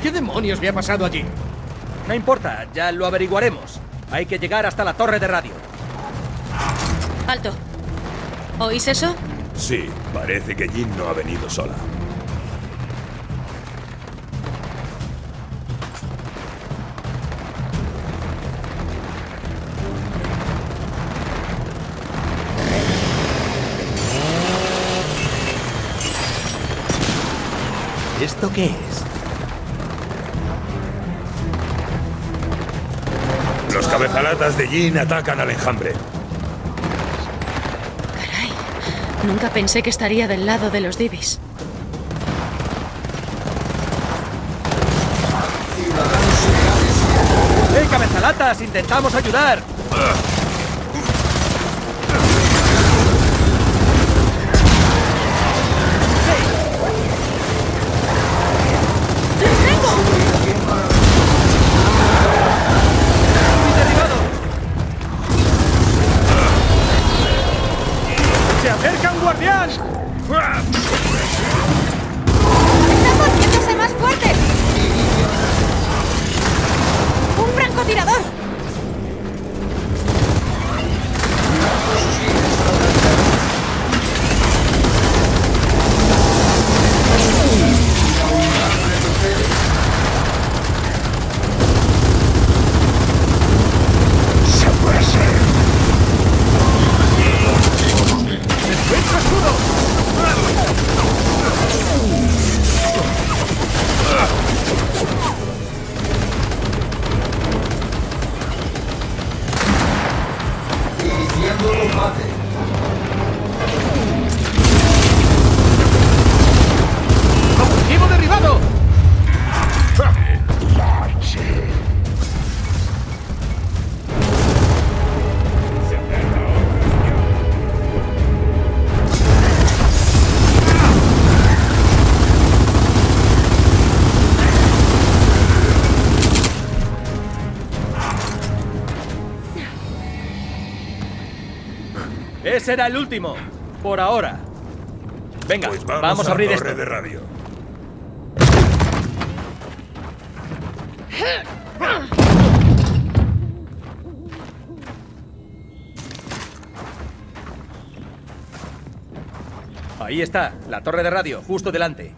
¿Qué demonios le ha pasado allí? No importa, ya lo averiguaremos. Hay que llegar hasta la torre de radio. Alto. ¿Oís eso? Sí, parece que Jean no ha venido sola. ¿Esto qué es? Los cabezalatas de Jean atacan al enjambre. Caray. Nunca pensé que estaría del lado de los Divis. ¡Hey, cabezalatas! ¡Intentamos ayudar! ¡Se acerca un guardián! ¡Están volviéndose más fuertes! ¡Un francotirador! ¡Objetivo derribado! Ese era el último. Por ahora. Venga, Pues vamos a abrir la torre esto. de radio. Ahí está, la torre de radio, justo delante.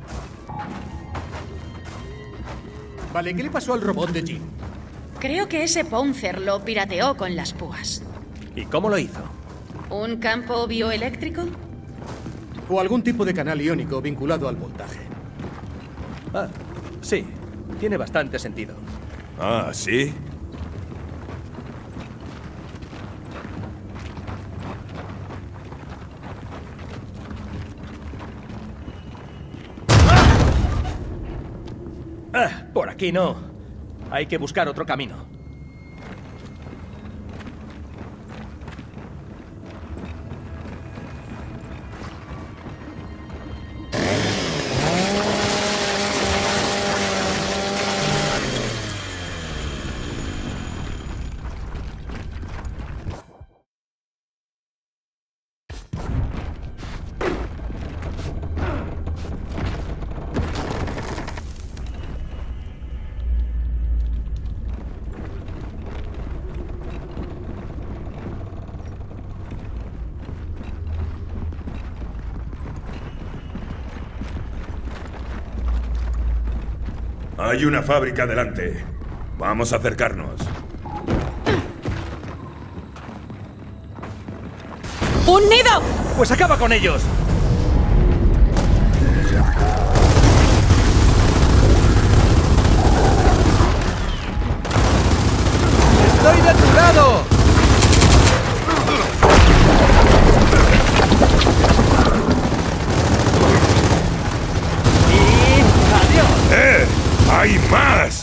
Vale, ¿qué le pasó al robot de Jean? Creo que ese Pouncer lo pirateó con las púas. ¿Y cómo lo hizo? ¿Un campo bioeléctrico? O algún tipo de canal iónico vinculado al voltaje. Ah, sí, tiene bastante sentido. Ah, ¿sí? Ah, por aquí no. Hay que buscar otro camino. Hay una fábrica delante. Vamos a acercarnos. ¡Un nido! ¡Pues acaba con ellos! ¡Estoy de tu lado! ¡Y adiós! ¡Hay más!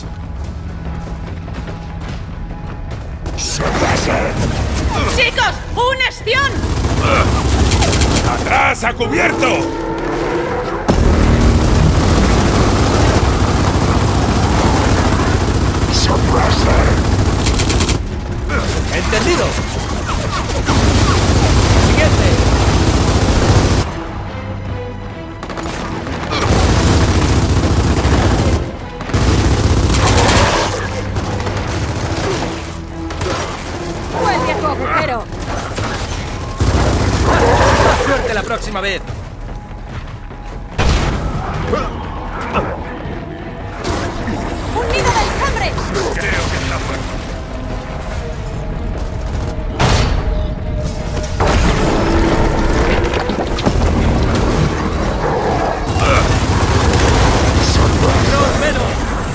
¡Chicos! ¡Un espión! ¡Atrás, a cubierto! ¡Entendido! ¡Siguiente! próxima vez. ¡Un nido de enjambre! Creo que está muerto. ¡No menos!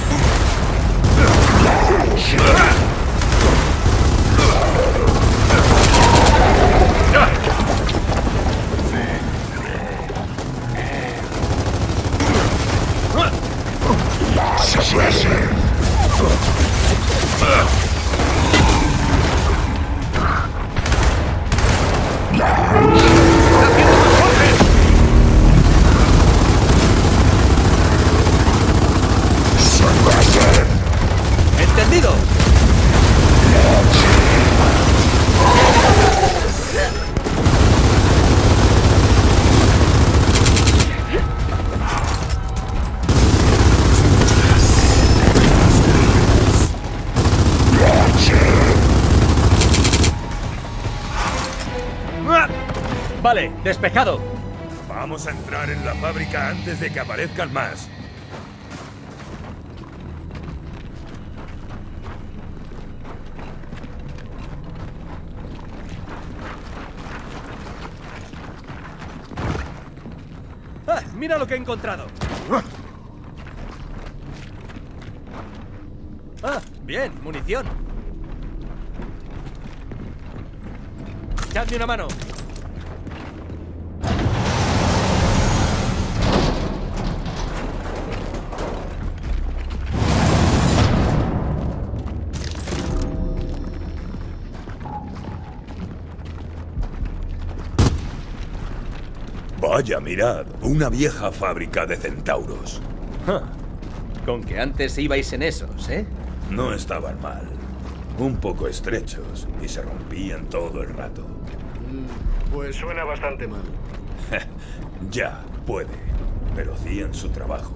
¡Entendido! Vale, despejado. Vamos a entrar en la fábrica antes de que aparezcan más. ¡Ah! ¡Mira lo que he encontrado! ¡Ah! Bien, munición. ¡Echadme una mano! Vaya, mirad, una vieja fábrica de centauros. Ja. Con que antes ibais en esos, ¿eh? No estaban mal. Un poco estrechos y se rompían todo el rato. Pues suena bastante mal. Ya, puede, pero hacían su trabajo.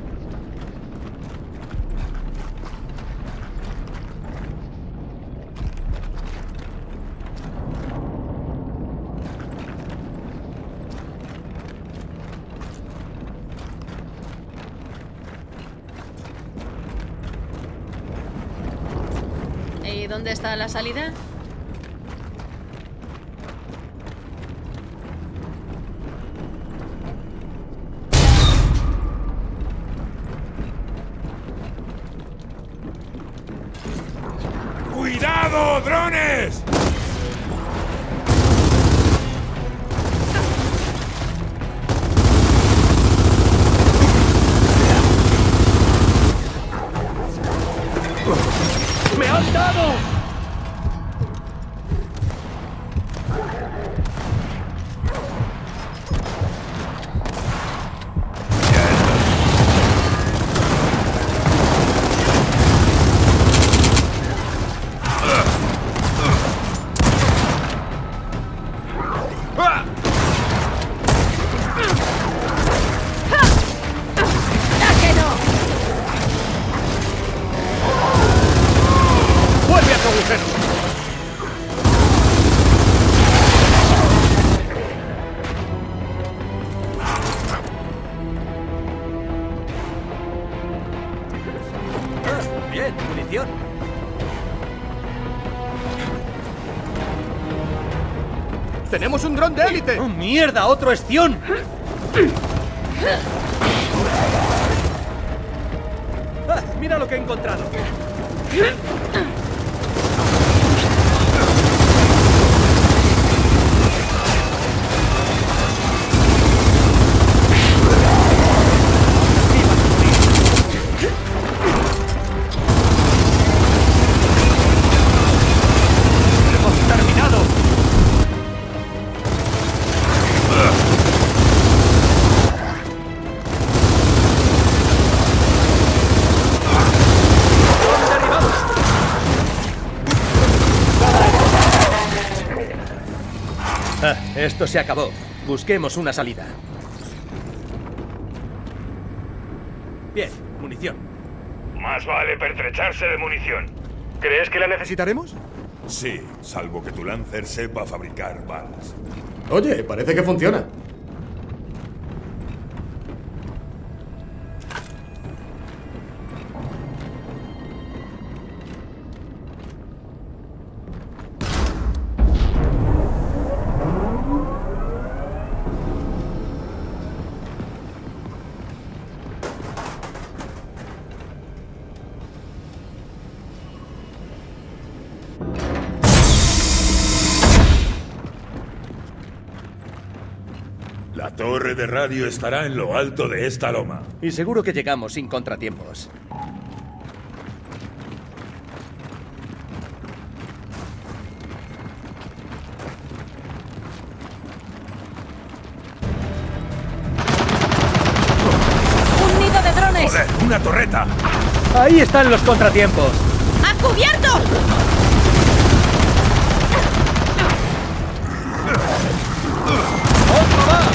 ¿Y dónde está la salida? ¡Cuidado, drones! ¡Me han dado! ¡Vuelve a tu agujero! Bien, munición. ¡Tenemos un dron de élite! ¡Oh, mierda! ¡Otro estión! ¡Ah! ¡Mira lo que he encontrado! ¡Hemos terminado! ¡Derribamos! Ah, esto se acabó. Busquemos una salida. Bien, munición. Más vale pertrecharse de munición. ¿Crees que la necesitaremos? Sí, salvo que tu Lancer sepa fabricar balas. Oye, parece que funciona. La torre de radio estará en lo alto de esta loma. Y seguro que llegamos sin contratiempos. ¡Un nido de drones! ¡Joder, una torreta! Ahí están los contratiempos. ¡A cubierto! ¡Otro más!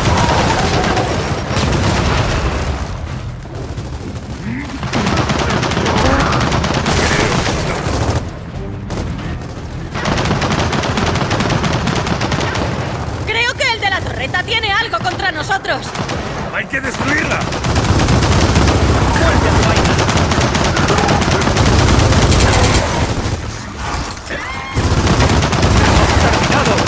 Creo que el de la torreta tiene algo contra nosotros. ¡Hay que destruirla! ¡Muerte a tu vaina! ¡Terminado!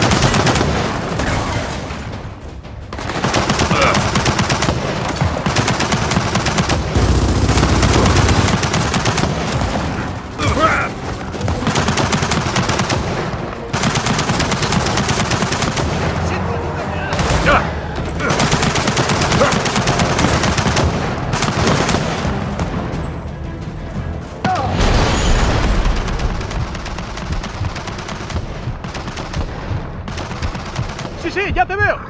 Sí, sí, ya te veo.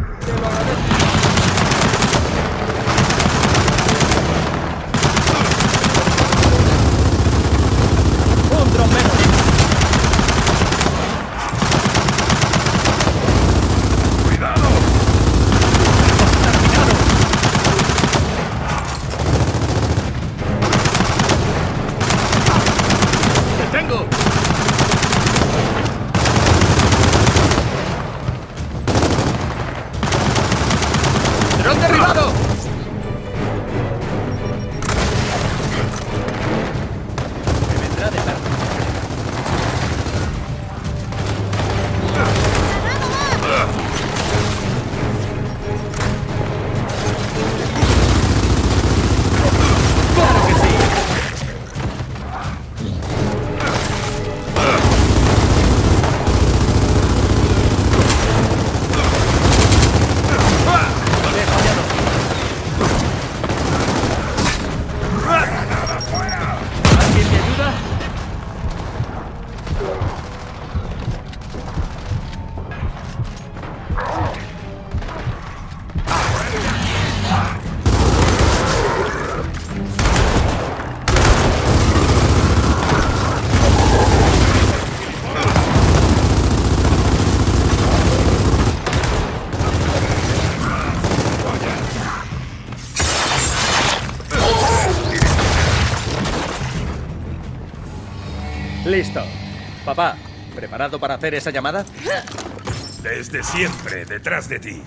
¡Un dron menos! ¡Cuidado! ¡Te tengo! ¡Dron derribado! Me vendrá de tarde. ¡Claro que sí! He fallado. ¿Alguien me ayuda? Listo. Papá, ¿preparado para hacer esa llamada? Desde siempre, detrás de ti.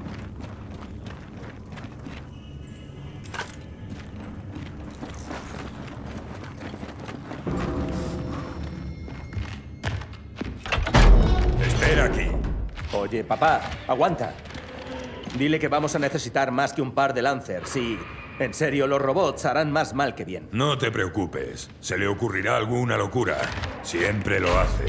Espera aquí. Oye, papá, aguanta. Dile que vamos a necesitar más que un par de Lancers y... En serio, los robots harán más mal que bien. No te preocupes. Se le ocurrirá alguna locura. Siempre lo hace.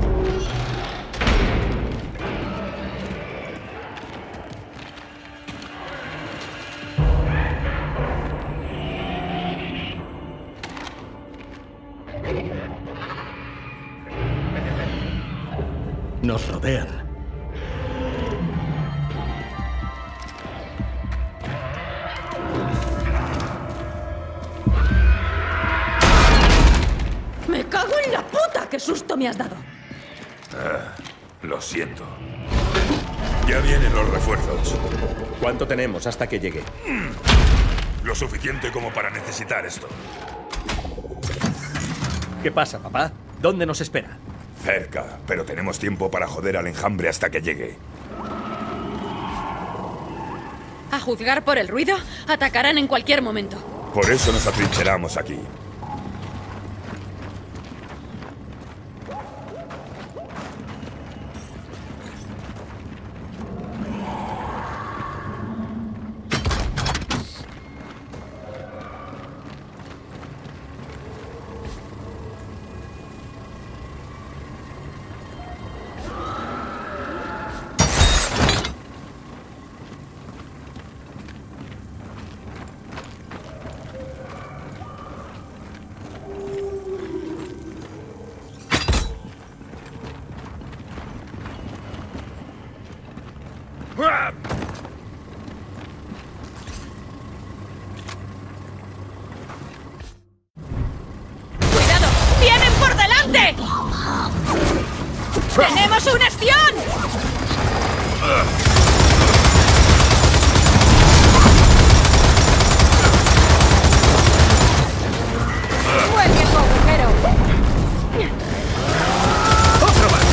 Nos rodean. ¡Me cago en la puta! ¡Qué susto me has dado! Lo siento. Ya vienen los refuerzos. ¿Cuánto tenemos hasta que llegue? Lo suficiente como para necesitar esto. ¿Qué pasa, papá? ¿Dónde nos espera? Cerca, pero tenemos tiempo para joder al enjambre hasta que llegue. A juzgar por el ruido, atacarán en cualquier momento. Por eso nos atrincheramos aquí. ¡Cuidado! ¡Vienen por delante! ¡Tenemos un Esción! ¡Buen viejo agujero! ¡Otro más!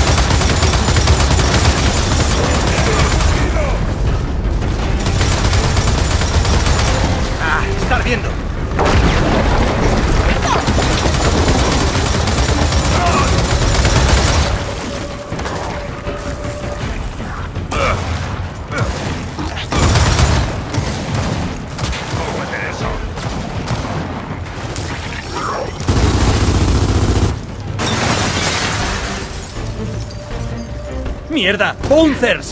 ¡Ah! ¡Está ardiendo! ¡Mierda! ¡Bouncers!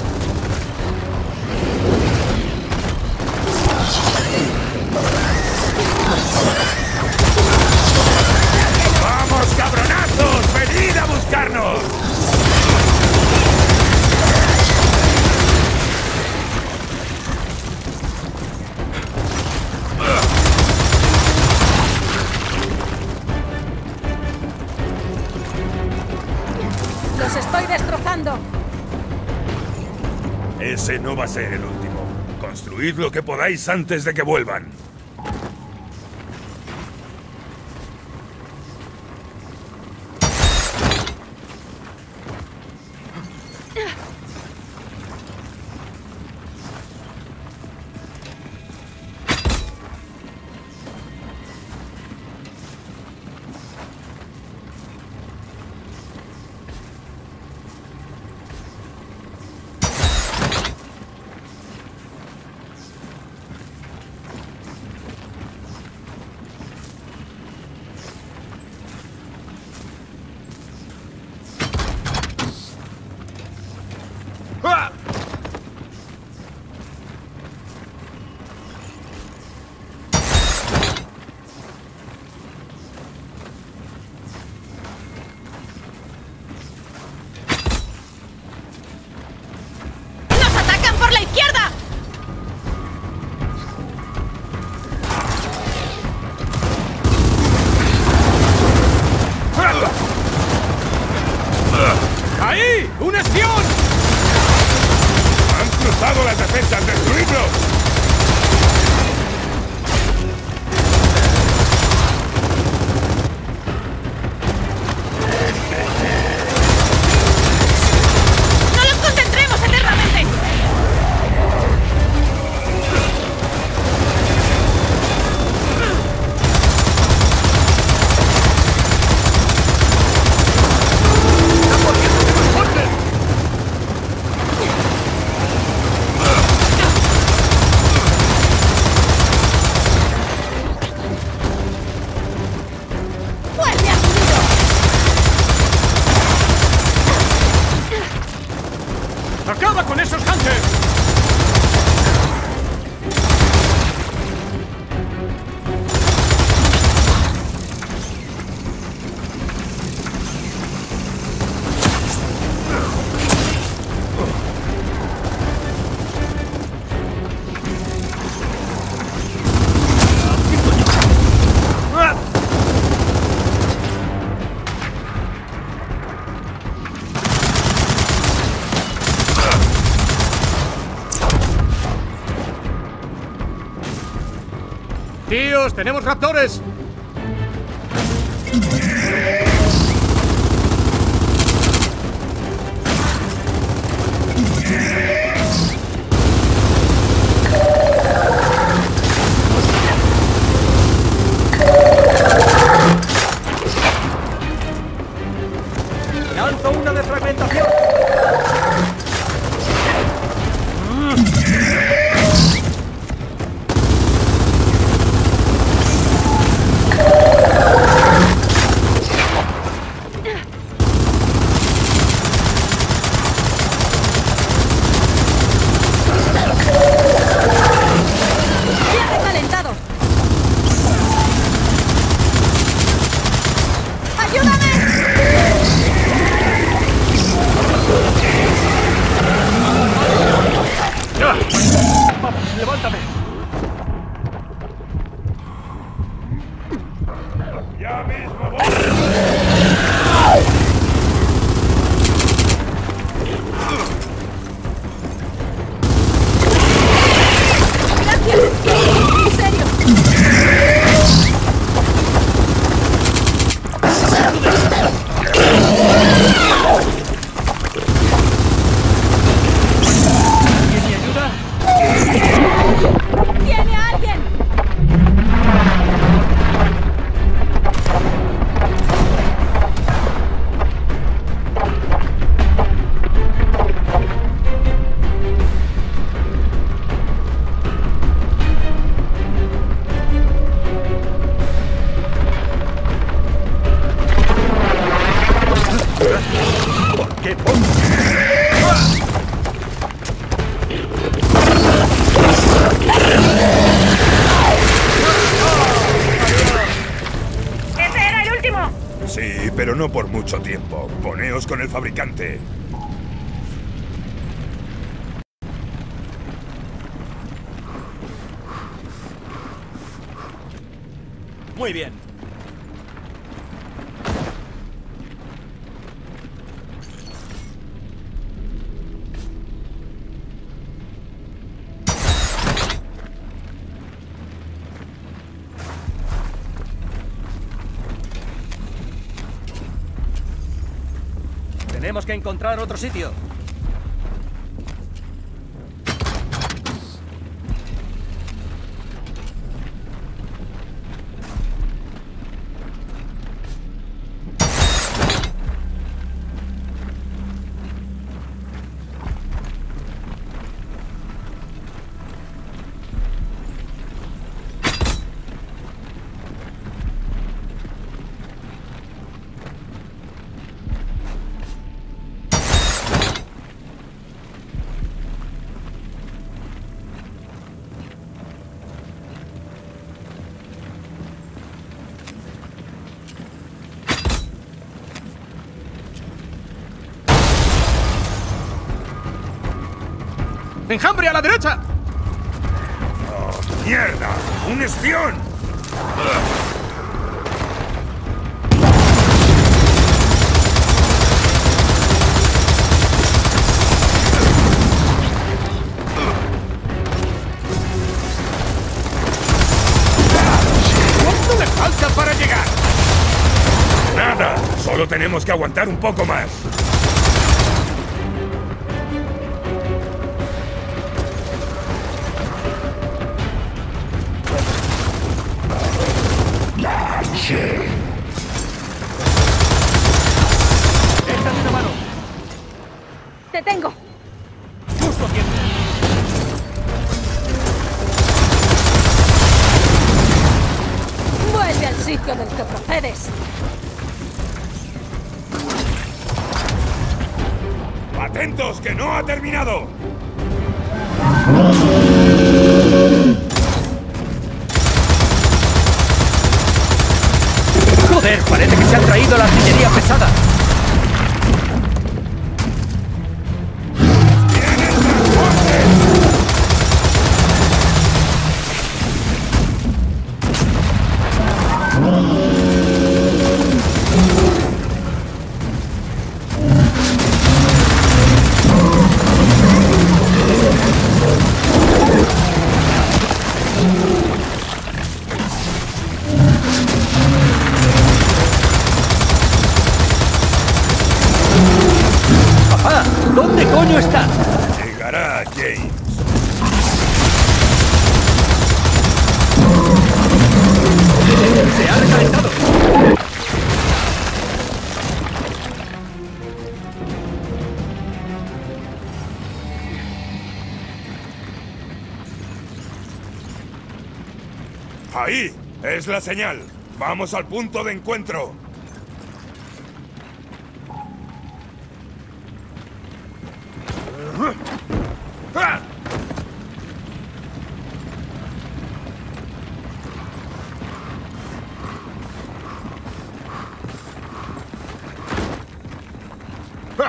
¡Vamos, cabronazos! ¡Venid a buscarnos! ¡Los estoy destrozando! Ese no va a ser el último. Construid lo que podáis antes de que vuelvan. ¡Nos atacan por la izquierda! ¡Ahí! ¡Un Esción! ¡Han cruzado las defensas! ¡Destruidlos! ¡No los concentremos eternamente! ¡Vuelve a su nido! ¡Acaba con esos Hunters! ¡Tíos, tenemos raptores! ¡Lanzo una de fragmentación! ¡Ya mismo voy! ¡En serio! ¿Tiene ayuda? ¡Tiene a alguien! ¿Por qué pongo? ¡Ese era el último! Sí, pero no por mucho tiempo. Poneos con el fabricante. Muy bien. Tenemos que encontrar otro sitio. ¡Enjambre a la derecha! ¡Oh, mierda! ¡Un espión! ¿Cuánto le falta para llegar? ¡Nada! Solo tenemos que aguantar un poco más. ¡Échame una mano! ¡Te tengo! ¡Justo a tiempo! ¡Vuelve al sitio del que procedes! ¡Atentos, que no ha terminado! ¡Joder! Parece que se ha traído la artillería pesada. ¡Papá! ¿Dónde coño está? Llegará James. ¡Se ha recalentado! ¡Ahí! ¡Es la señal! ¡Vamos al punto de encuentro! ¡Ah! ¡Ah!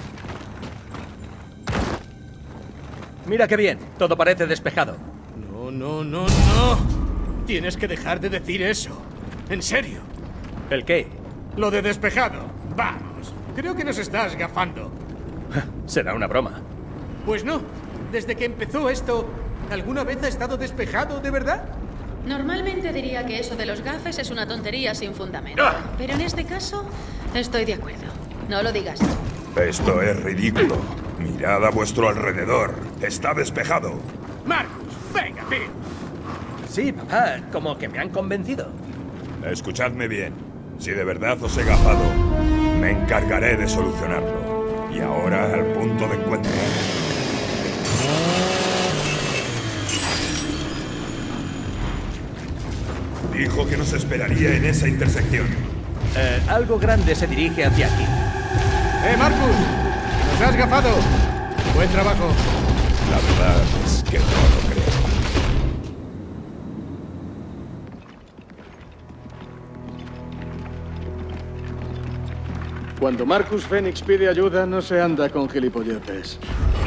Mira qué bien, todo parece despejado. No no, no, no. Tienes que dejar de decir eso. En serio. ¿El qué? Lo de despejado. Vamos. Creo que nos estás gafando. Será una broma. Pues no. Desde que empezó esto, ¿alguna vez ha estado despejado de verdad? Normalmente diría que eso de los gafes es una tontería sin fundamento. Pero en este caso, estoy de acuerdo. No lo digas. Esto es ridículo. Mirad a vuestro alrededor. Está despejado. Marcus, venga, Bill. Sí, papá, como que me han convencido. Escuchadme bien. Si de verdad os he gafado, me encargaré de solucionarlo. Y ahora al punto de encuentro. Dijo que nos esperaría en esa intersección. Algo grande se dirige hacia aquí. Marcus! ¡Nos has gafado! Buen trabajo. La verdad es que no lo creo. Cuando Marcus Fenix pide ayuda, no se anda con gilipolleces.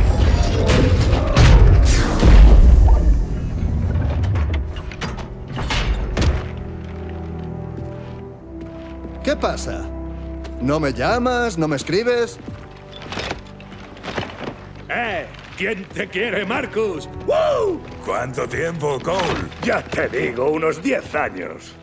¿Qué pasa? ¿No me llamas? ¿No me escribes? ¿Quién te quiere, Marcus? ¡Woo! ¿Cuánto tiempo, Cole? Ya te digo, unos 10 años.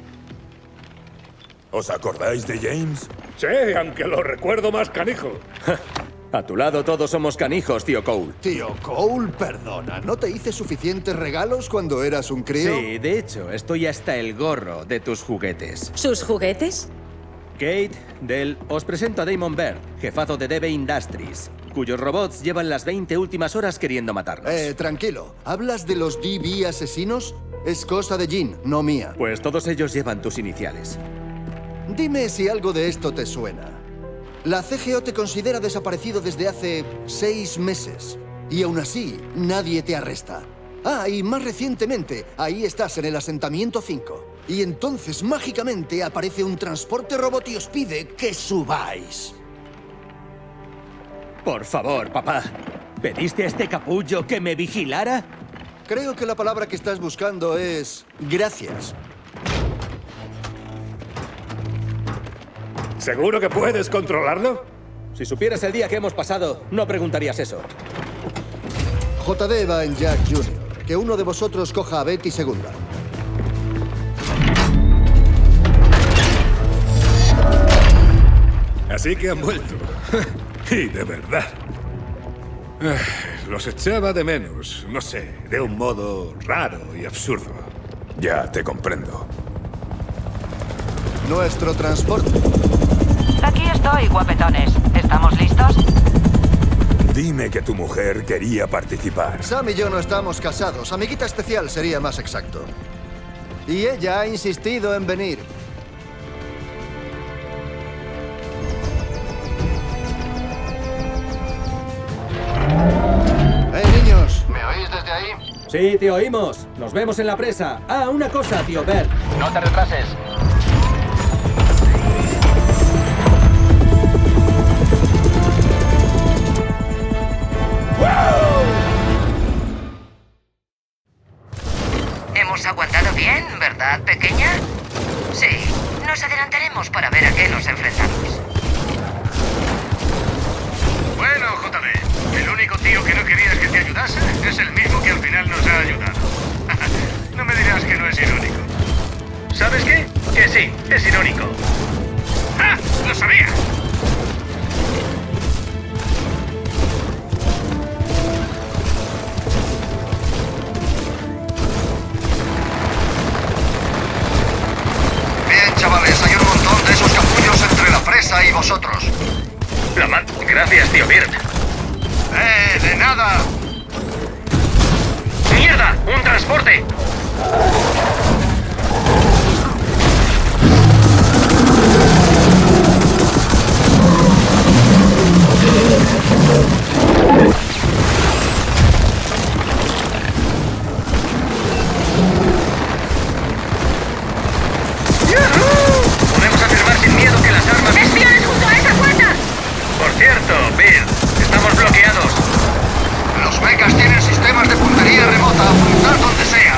¿Os acordáis de James? Sí, aunque lo recuerdo más canijo. A tu lado todos somos canijos, tío Cole. Tío Cole, perdona, ¿no te hice suficientes regalos cuando eras un crío? Sí, de hecho, estoy hasta el gorro de tus juguetes. ¿Sus juguetes? Kate, Del, os presento a Damon Baird, jefazo de DB Industries, cuyos robots llevan las 20 últimas horas queriendo matarnos. Tranquilo. ¿Hablas de los DB asesinos? Es cosa de Jean, no mía. Pues todos ellos llevan tus iniciales. Dime si algo de esto te suena. La CGO te considera desaparecido desde hace 6 meses. Y aún así, nadie te arresta. Ah, y más recientemente, ahí estás en el asentamiento 5. Y entonces, mágicamente, aparece un transporte robot y os pide que subáis. Por favor, papá. ¿Pediste a este capullo que me vigilara? Creo que la palabra que estás buscando es... gracias. ¿Seguro que puedes controlarlo? Si supieras el día que hemos pasado, no preguntarías eso. JD va en Jack Jr. Que uno de vosotros coja a Betty segunda. Así que han vuelto. Y de verdad. Los echaba de menos, no sé, de un modo raro y absurdo. Ya te comprendo. Nuestro transporte. Aquí estoy, guapetones. ¿Estamos listos? Dime que tu mujer quería participar. Sam y yo no estamos casados. Amiguita especial sería más exacto. Y ella ha insistido en venir. Niños! ¿Me oís desde ahí? Sí, te oímos. Nos vemos en la presa. Ah, una cosa, tío Bert. No te retrases. Hemos aguantado bien, ¿verdad, pequeña? Sí, nos adelantaremos para ver a qué nos enfrentamos. Bueno, JD, el único tío que no querías que te ayudase es el mismo que al final nos ha ayudado. No me dirás que no es irónico. ¿Sabes qué? Que sí, es irónico. ¡Ah! ¡Lo sabía! Bien, chavales, hay un montón de esos capullos entre la presa y vosotros. Gracias, tío Bird. De nada. ¡Mierda! ¡Un transporte! Podemos afirmar sin miedo que las armas... ¡Espiones junto a esa puerta! Por cierto, Bill, estamos bloqueados. Los mechas tienen sistemas de puntería remota. Apuntad donde sea.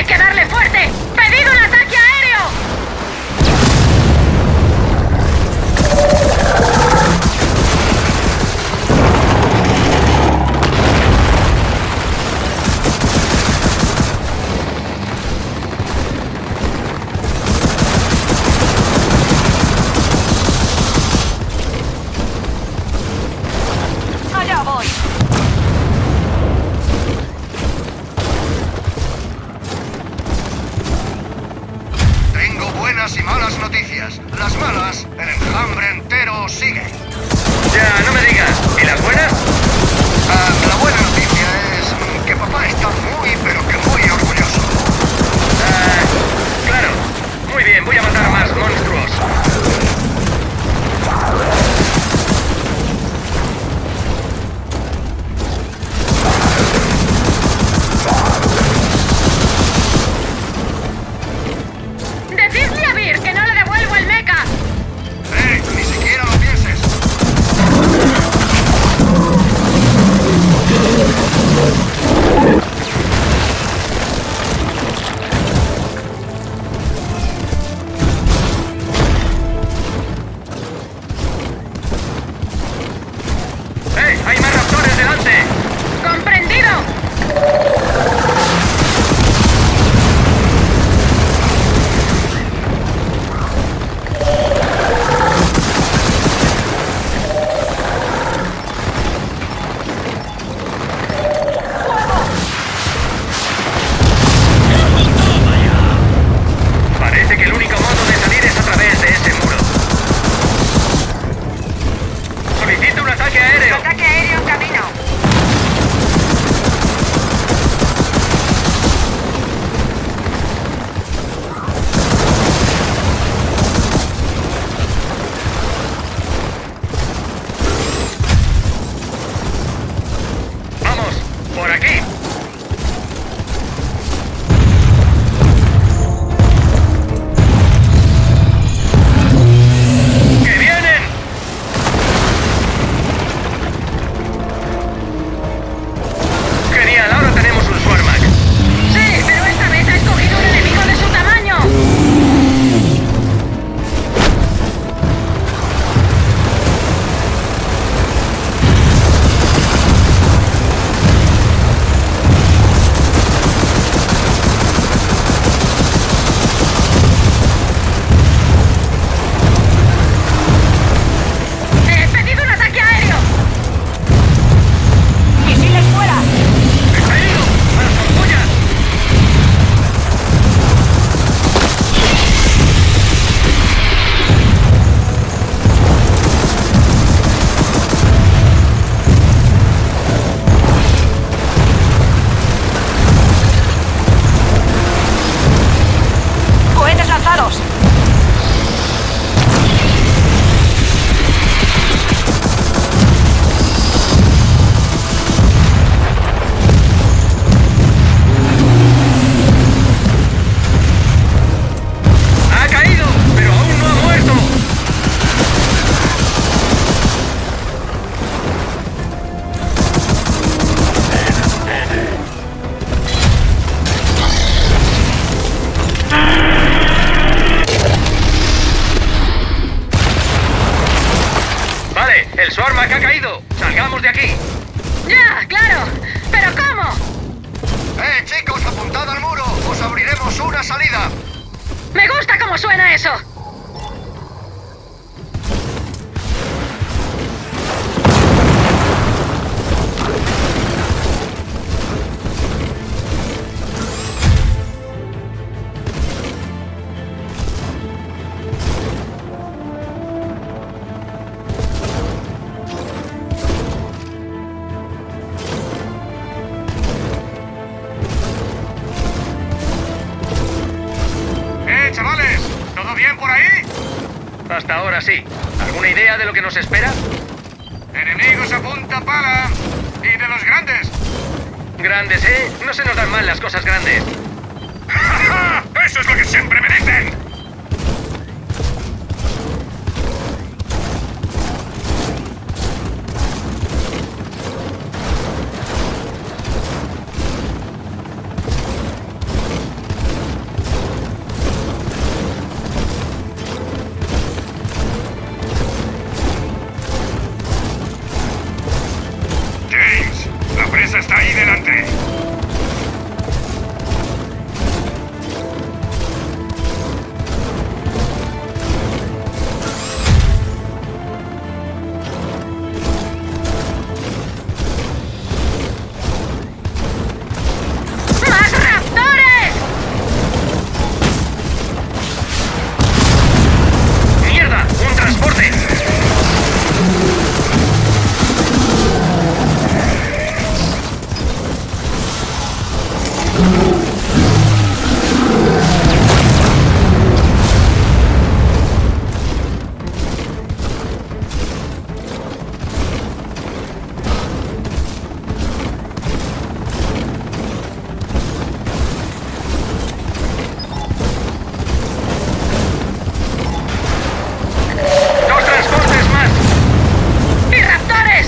¡Hay que darle fuerte! ¡Pedid un ataque aéreo! Allá voy. Tengo buenas y malas noticias. Las malas, el enjambre entero sigue. Ya, no me digas. ¿Y las buenas? La buena noticia es que papá está muy, pero que muy orgulloso. Claro. Muy bien, voy a matar más monstruos. ¡Decidle a Vir que no le devuelvo el mecha! Ni siquiera lo pienses. ¡Hay más raptores delante! ¡Comprendido! Parece que el único modo de salir es a través de ese muro. ¡Solicito un ataque aéreo! Ataque aéreo en camino. ¡Vamos! ¡Por aquí! ¡Que vienen! Genial, ahora tenemos un Swarmag. Sí, pero esta vez ha escogido un enemigo de su tamaño. ¡He pedido un ataque aéreo! ¡Misiles fuera! ¡Está ido! ¡A las ampollas! ¡Cohetes lanzados! ¡Ha caído! ¡Pero aún no ha muerto! Vale, el Swarmag ha caído. ¡Salgamos de aquí! ¡Ya, claro! ¿Pero cómo? Chicos, apuntad al muro. Os abriremos una salida. Me gusta cómo suena eso. Chavales, ¿todo bien por ahí? Hasta ahora sí. ¿Alguna idea de lo que nos espera? Enemigos a punta pala. Y de los grandes. Grandes, ¿eh? No se nos dan mal las cosas grandes. ¡Eso es lo que siempre me dicen! Esa está ahí delante. ¡Más raptores! ¡Mierda! ¡Un transporte! ¡Dos transportes más! ¡Y raptores!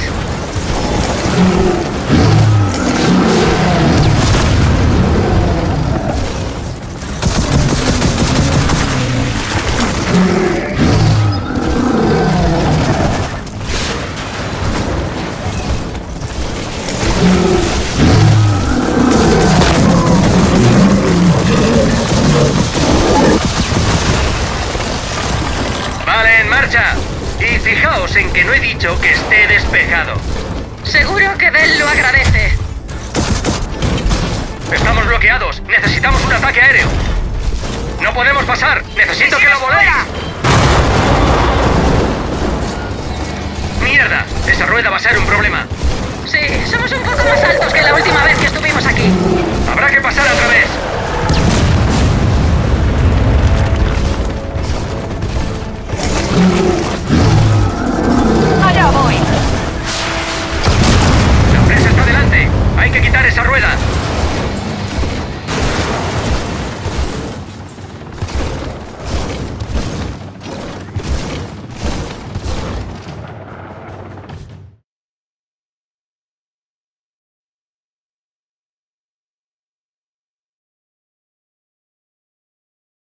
Vale, en marcha. Y fijaos en que no he dicho que esté despejado. Seguro que Bell lo agradece. Estamos bloqueados. Necesitamos un ataque aéreo. No podemos pasar. Necesito que lo voléis. ¡Mierda! Esa rueda va a ser un problema. Sí, somos un poco más altos que la última vez que estuvimos aquí. Habrá que pasar otra vez. Allá voy. La presa está delante. Hay que quitar esa rueda.